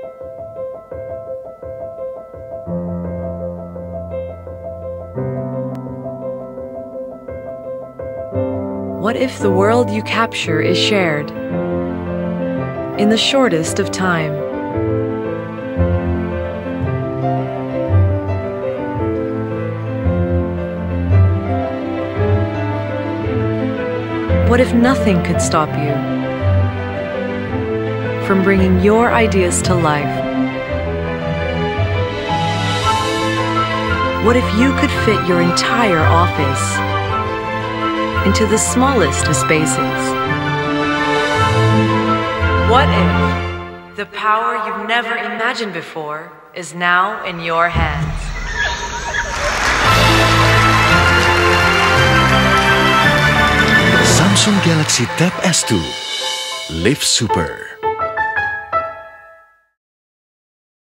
What if the world you capture is shared in the shortest of time? What if nothing could stop you from bringing your ideas to life? What if you could fit your entire office into the smallest of spaces? What if the power you've never imagined before is now in your hands? Samsung Galaxy Tab S2 Live Super.